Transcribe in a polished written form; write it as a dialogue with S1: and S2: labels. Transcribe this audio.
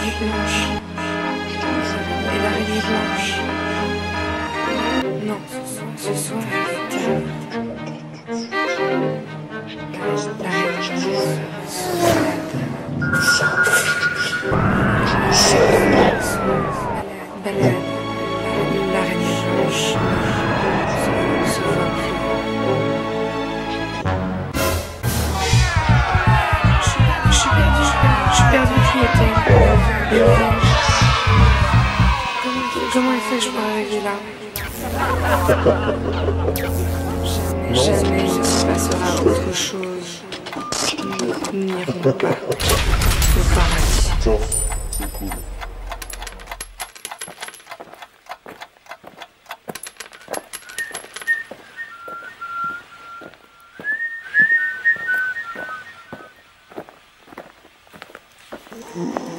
S1: Et l'araignée blanche. Non, ce soir, balade, l'araignée blanche se voit plus. Je suis perdue, qui est-elle? Comment elle fait que je peux arriver là? Jamais il ne se passera autre chose. Nous n'irons pas au paradis.
S2: Tiens, c'est cool.
S1: Mm.